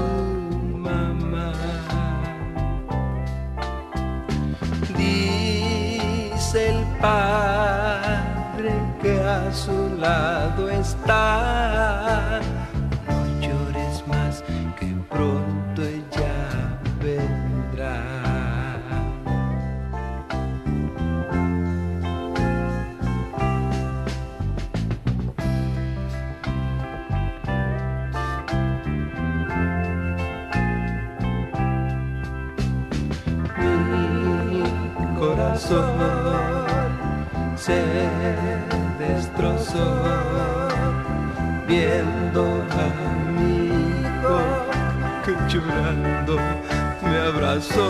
mamá. Dice el padre que a su lado está. No llores más, que pronto ella vendrá. Corazón se destrozó viendo a mi hijo que llorando me abrazó.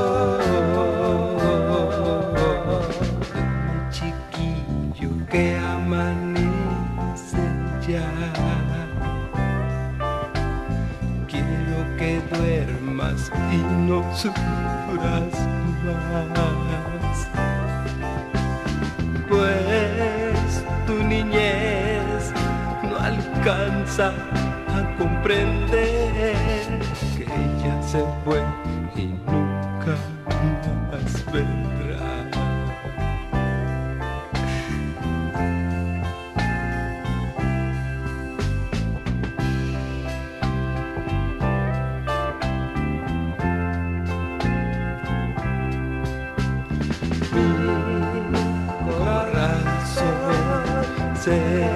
Chiquillo que amanece ya, quiero que duermas y no sufras más, pues tu niñez no alcanza a comprender que ella se fue y nunca más vendrá. Se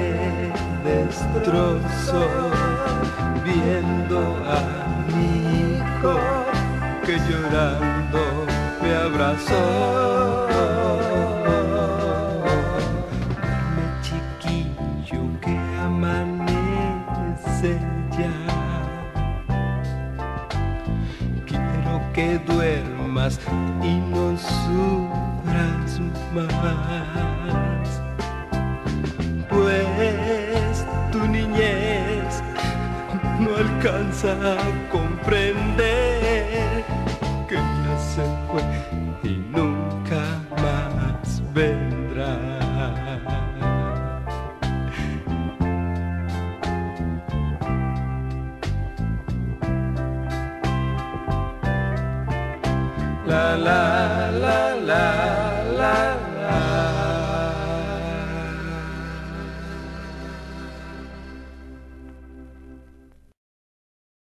destrozó viendo a mi hijo que llorando me abrazó. Duerme, chiquillo, que amanece ya. Quiero que duermas y no sufras más, pues tu niñez no alcanza a comprender que ya se fue y nunca más vendrá. La la la.